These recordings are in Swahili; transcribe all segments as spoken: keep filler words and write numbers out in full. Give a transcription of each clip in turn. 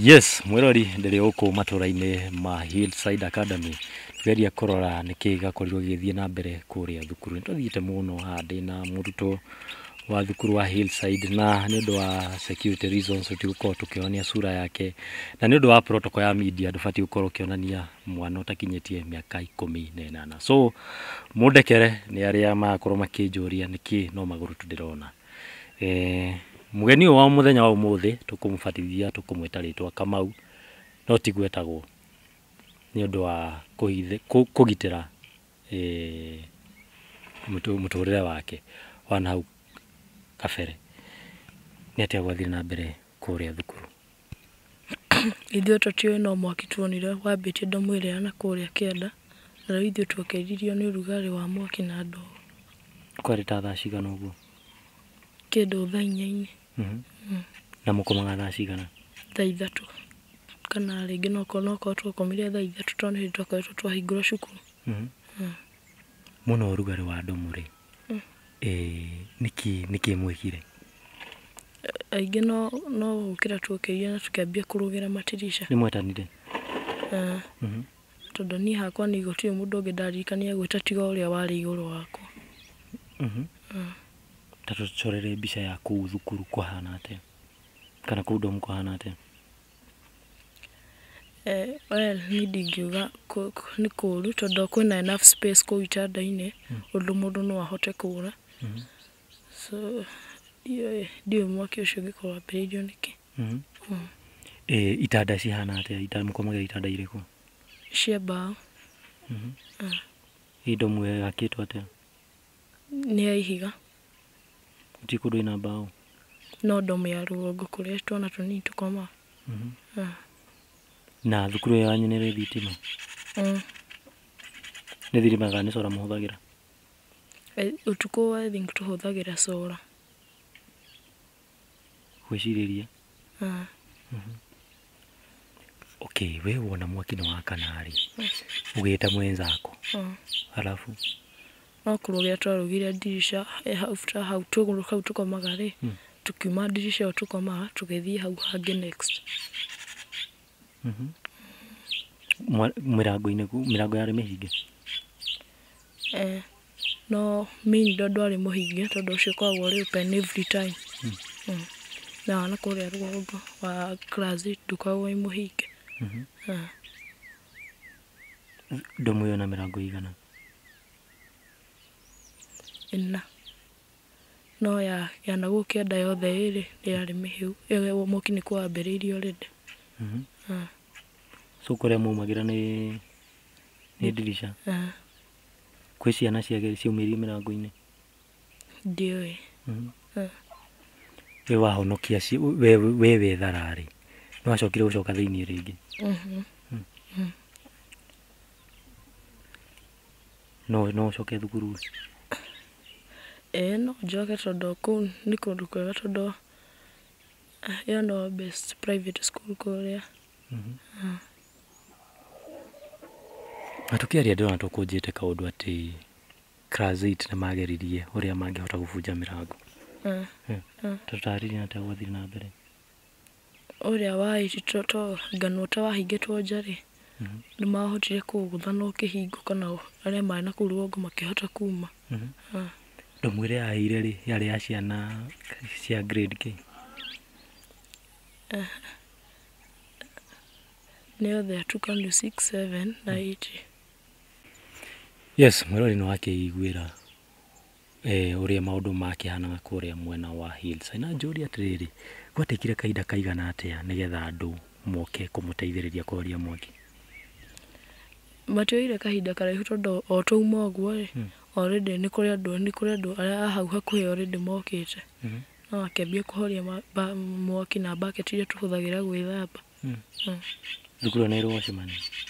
Yes, mwirori ndiri uku matura-ini ma Hillside Academy geria kurora niki gakorirwo githie na mbere kuria thukuru. Tuthiite muno handi na muruto wa thukuru wa Hillside na ni undu wa security reasons tutigukorwo tukionia sura yake na ni undu wa protocol ya media ndubati gukorwo ukionania mwana utakinyitie miaka ikumi na inana. So mundekere ni aria makorwo makinjuria niki no maguru tundirona. Eh mugeni wa muthenya wa umuthi tukumubatithia tukumwita ritwa Kamau no tigwetagwo ni undu wa kuhithe kugitira eh mutu muturire wake wana hau kafere ni atia gwathire na mbere kuria thukuru. Ithuĩ tũtiũĩ no mwaki tuonire wambĩtie ndamwĩrĩra na kũrĩa kĩanda na rĩu ithuĩ tuokeririo nĩ ũrugarĩ wa mwaki na ndogo. Kwarĩ ta thaa cigana ũguo? Kĩndũ thaa inya-inĩ. Mhm. Na mũkomaga thaa cigana? Thaa ithatũ kana rĩngĩ no korwo no korwo twakomire thaa ithatũ tondũ nĩ hĩndĩ twakoretwo twahingũra cukuru. Mhm. Mũno ũrugarĩ wa andũ mũrĩ eh niki niki mwĩkire? Aingĩ no no gũkĩra tuokeirie na tukĩambia kũrũgĩra matirisha. Nĩ mwetanire? Eh. Mhm. Tondũ niĩ hakwa nĩ gũtirĩ mũndũ ũngĩ ndaririkania gwĩta tiga ũrĩa warĩ igũrũ wakwa. Mhm. Ta tũcorere mbica ya kũu thukuru kũhana atĩa kana kũu domu kũhana atĩa? Eh, well, niĩ ndingiuga nĩ kũũru tondũ kwĩna enough space kũu itanda-inĩ ũndũ mũndũ no ahote kũũra. So ndiũĩ mwaki ũcio ũngĩkorwo wambĩrĩirio nĩkĩ. Eh, itanda cihana atĩa? Itanda mũkomagĩra itanda irĩkũ? Cia mbaũ. Domu ĩyo yakĩtwo atĩa? Nĩ ya ihiga. Gũtirĩ kũndũ ĩna mbaũ? No domu ya rũgongo kũrĩa twana tũnini tũkomaga. Na thukuru ĩyo yanyu nĩ ĩrĩ thitima? Nĩ thitima kana nĩ solar mũhũthagĩra? Ũtukũ I think tũhũthagĩra solar. Gwĩcirĩria? Okay, we wona mwaki nĩ wakana rĩ ũgĩta mwenzako halafu no kũrũgĩra twarũgire dirisha after hau tũgũrũ hau tũkomaga rĩ tukiuma dirisha ĩyo tũkomaga tũgĩthiĩ hau hangĩ next. Mĩrango-inĩ mĩrango yarĩ mĩhinge? Eh, no main door ndwarĩ mũhinge tondũ ũcio ũkoragwo ũrĩ open every time. Na na kũrĩa rũgongo wa class ndũkoragwo wĩ mũhinge. Domu ĩyo na mĩrango igana? Ĩna. No ya ya na gũkĩenda yothe ĩrĩ yarĩ mĩhiu. Ĩyo mwaki nĩ kwambĩrĩirio already. So kũrĩa maumagĩra nĩ nĩ dirisha? Kwĩ ciana ciaumĩrire mĩrango-inĩ? Ndiũĩ. We wahonokia we we wethararĩ no wacokire gũcoka thĩinĩ rĩngĩ? No no ũcoke thukuru? Eh, no njoke tondũ kũu nĩ kũndũ kwega tondũ ĩyo no best private school kũrĩa. Na tukĩaria ndĩrona tũkũnjĩte kaũndũ atĩ class eight nĩ mageririe ũrĩa mangĩhota gũbunja mĩrango. Tũtarĩria atĩa gwathire na mbere? Ũrĩa wa eight to ngano ta wahingĩtwo nja rĩ nĩ mahotire kũgũtha no kĩhingo kana arĩa marĩ na kũu rũgongo makĩhota kuma. Domu ĩrĩa yaheire rĩ yarĩ ya ciana cia grade kĩ? Nĩ yothe yatukanu six, seven na eight. Yes, mwĩrori nĩ wakĩiguĩra eh ũrĩa maũndũ makĩhanaga kũrĩa mwena wa Hillside. Na njũria atĩrĩrĩ gwatekire kahinda kaigana atĩa nĩgetha andũ moke kũmũteithĩrĩria kũhoria mwaki? Matioire kahinda karaihu tondũ o tũuma ũguo rĩ already nĩ kũrĩ andũ nĩ kũrĩ andũ arĩa hau hakuhĩ already mokĩte. No akĩambia kũhoria mwaki na bucket iria tũhũthagĩra gwĩthamba. Thukuru nĩ ĩrĩ washman?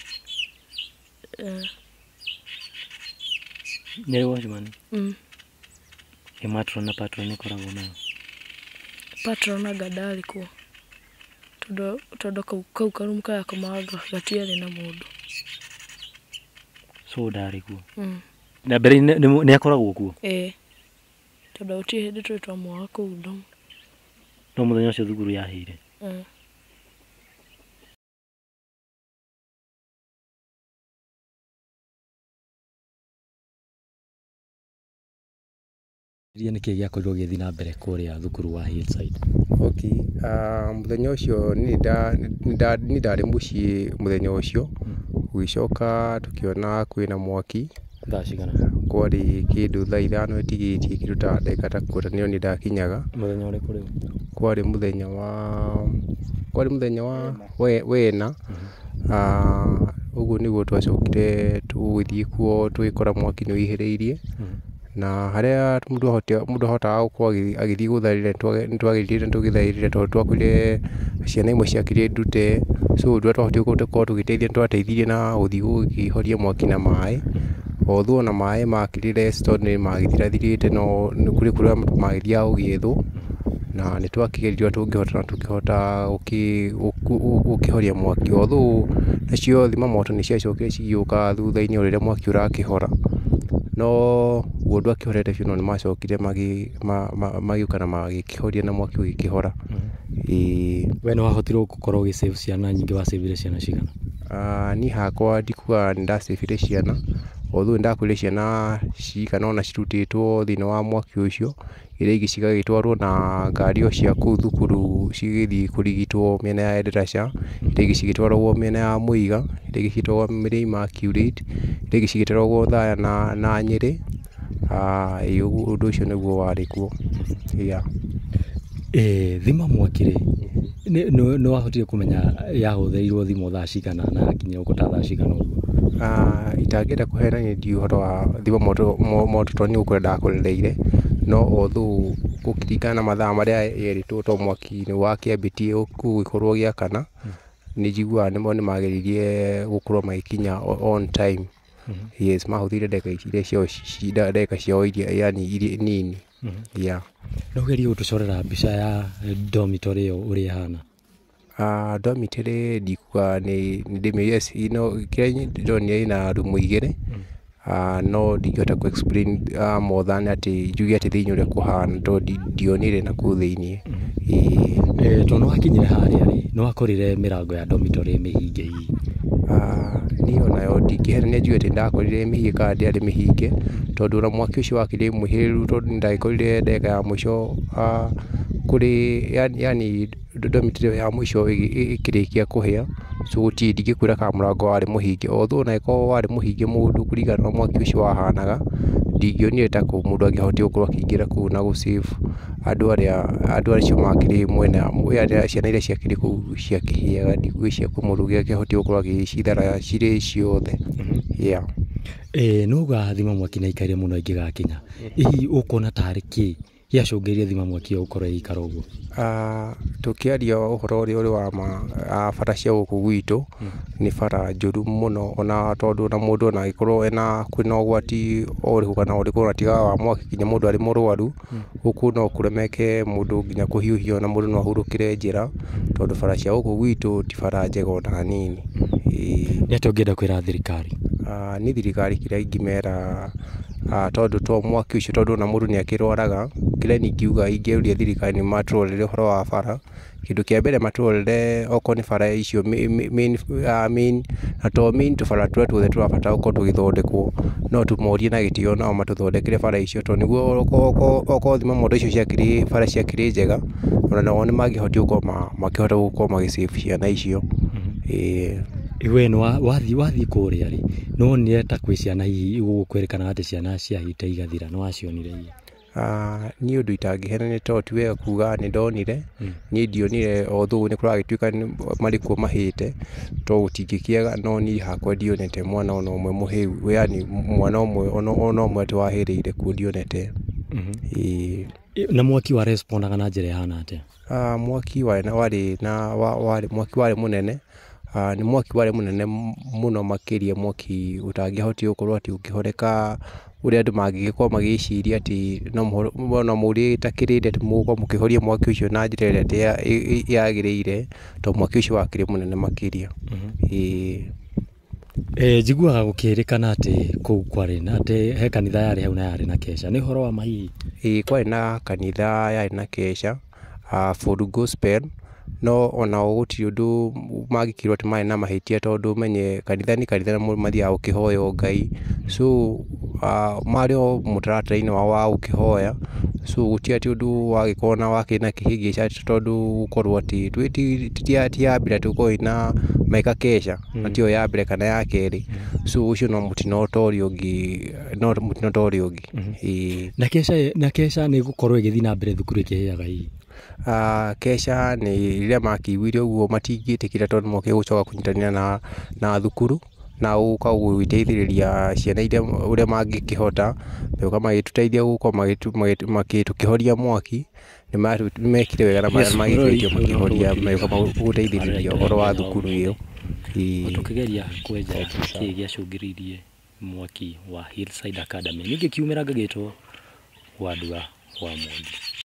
Nĩ ĩrĩ washman? Ĩ matron na patron nĩ koragwo nayo? Patron anga ndarĩ kuo tondũ tondũ kau kau karumu kaya komaga gatiarĩ na mũndũ. So ndarĩ kuo? Na mbere nĩ akoragwo kuo? Eh, tondũ gũtirĩ hĩndĩ twĩ twamwaga kũu domu. No mũthenya ũcio thukuru yahĩire? Ria nä kä gä akorirwo gä thiä na mbere kå rä a thukuru wa Hillside? Okay, må thenya å cio nä ndarä må ciä må thenya å cio gå gäcoka tå kä ona kwä na mwaki thaa cigana? Kwarä kä ndå thaa ithano tigä tie kä ndå ta ndagä ta kuota nä nä ndakinyaga. Må thenya å rä kå rä u? Kwarä må thenya wa kwarä må thenya wa wena. Å guo nä guo twacokire tå gä thiä kuo tå gä kora mwaki nä å ihä rä irie, na harä a må ndå ahotaga gå korwo agä thiä gå tharä nä twagä rire tå gä tharä rire tondå twakorire ciana imwe ciakire ndute, so ndå twahotire korwo tå gä teithia nä twateithirie na gå thiä gå kä horia mwaki na maä, although ona maä makä rä re nä magä thirathirä te, no kå rä kå rä a magä thiaga gå gä ethwo, na nä twakä gerirwo tå ngä hota na tå kä hota gå kä horia mwaki, although nacio thima moto nä ciacokire cigä ka thutha-inä o rä rä a mwaki å rakä hora, no guo ndå akä horete biå no nä macokire magä å ka na magä kä horia na mwaki å gä kä hora. We nä wahotirwo gå korwo å gä save ciana nyingä? wa savire ciana cigana? Niä hakwa ndikuga nä ndacäbire ciana, although nä ndakorire ciana cigana ona cirutä two thä inä wa mwaki å cio, iria ingä cigagä twarwo na ngari o cia kå u thukuru cigä thiä kå rigitwo mä ena ya Endarasha, iria ingä cigä twaragwo mä ena ya Muiga, iria ingä cigä twaragwo mä ena ya Immaculate, iria ingä cigä twaragwo Thaya na, na Nyeri. Å ndå å cio nä guo warä kuo. Thima mwaki rä, nä wahotire kå menya yahå thä irwo thimå thaa cigana na yakinya å gå ta thaa cigana å guo? Itangä enda kå heanania ndi å horo wa thima moto tondå nä gå kå ndakå rereire, no although gå ringana na mathaa marä a yerä two to mwaki nä wakä ambä tie gå gä korwo gä akana, nä njiguaga nä mo nä mageririe gå korwo magä kinya on time. Yes, mahå thä ire ndagä ciao iria yani nini. No gerie gå tå corera mbica ya dormitory ä yo å rä hana? Dormitory ndikuga nä ndä mä yes, kä rä a ndonire na rumu igä rä, no ndingä hota kå explain more than atä njuge atä thä inä å rä a kå hana tondå ndionire na kå u thä inä. Tondå nä wakinyire harä a rä, nä wakorire mä rango ya dormitory mä hinge hihi? Niä onayo ndingä herania njuge atä ndakorire mä hinge kana ndä arä mä hinge, tondå ona mwaki å cio wakä rä må hä rä ru tondå nä ndagä korire ndeka ya må ico kå rä yani dormitory ya må ico ä kä rä kia kå hä a, so gå tirä ndingä kwä ra kana må rango warä må hinge, although ona äkorwo warä må hinge må ndå kå ringana na mwaki å cio wahanaga, ndingionire ta kå må ndå angĩahotire gå korwo akä ingä ra kå u na gå save andå arä acio makä rä mwena ciana iria ciakä rä kå u ciakä hä aga, ndingä cia kå må ndå angĩahotire gå korwo agä cithara cirä ciothe. Nä uga thima mwaki nä aikarire må no ingä gakinya, hihi å kuona tarä kä gä acångä rire thima mwaki ä yo gå korwo ĩikara å guo? Tå kä aria å horo å rä a å rä wa ma bara cia gå kå gwitå, nä bara njåru må no, ona tondå ona må ndå ona agä korwo ena kwä na å gwati o rä kå kana o rä kå ona tigaga wa mwaki nginya må ndå arä må rwaru, gå kå no kå remeke må ndå nginya kå hiåhia, ona må ndå no ahurå kä re njä ra, tondå bara cia gå kå gwitå ti bara njega ona hanini. Nä atä å ngä enda kwä ra thirikari? Nä thirikari kä rä a ingä mera tondå to mwaki å cio, tondå ona må ndå nä akä rwaraga, kä rä a ningiuga ingä uria thirikari nä matrorere å horo wa bara. Kä ndå kä a mbere matrorere okorwo nä bara icio na to tå bara tå rä a tuothe tå rabatara gå korwo tå gä thondekwo, no tå morie na gä tä o nao matå thondekere bara icio, tondå nä guo okorwo thima moto icio ciakä rä bara ciakä rä njega, ona nao nä mangä hotire gå korwo makä hota gå korwo magä save ciana icio. We nä wathiä kå rä a rä, nä wonire ta kwä ciana hihi gå kwä rä kana atä ciana ciahite igathira, nä wacionire? Niä å ndå itangä henania tondå ti wega kuga nä ndonire, niä ndionire, although nä kå ragä tuä ka marä kuo mahä te, to gå tingä kä aga, no niä hakwa ndionete mwana ona å mwe må hä u, yani mwana å mwe ona å mwe atä wahä rä ire kuo ndionete. Na mwaki wa respondaga na njä ra ihana atä? Mwaki warä na mwaki warä må nene, nä mwaki warä må nene må no makä ria, mwaki å tangä ahotire gå korwo atä å kä horeka å rä a andå mangä gä korwo magä ciria atä no må rä takä rä re atä må gå må kä horia mwaki å cio na njä ra ä rä a yagä rä ire, to mwaki å cio wakä rä må nene makä ria. Njiguaga gå kä rä kana atä kå u kwarä na atä he kanitha yarä hau na yarä na keca, nä horo wa mahihi? Kwarä na kanitha yarä na keca Full Gospel, no ona å gå tirä å ndå mangä kä rwo atä marä na mahä tia, tondå menye kanitha nä kanitha na må mathiaga gå kä hoya o Ngai, so marä o må taratara-inä wao wa gå kä hoya so gutia ti undu wagikona wakina kihingica tondu gukorwo ati twitia ti yambira tukoina maika kesha na tio yambire kana ya keri so ucio no mutino utorio ngi no mutino utorio ngi na kesha na kesha ni gukorwo igithii na mbere thukuru ikiheaga hii ah kesha ni rile makiwire uguo matingitikira tondu moke gucoka kunyitania na na thukuru na uka gwiteithiriria ciana iria uria mangikihota beka magituteithia guko magitukihoria mwaki ni mekire wega na magikitio makihoria meka guteithiriria oro wa thukuru iyo tukigeria kwenja ki giacungiririe mwaki wa Hillside Academy ningi kiumira ngagitwo Wadwa wa Mwangi.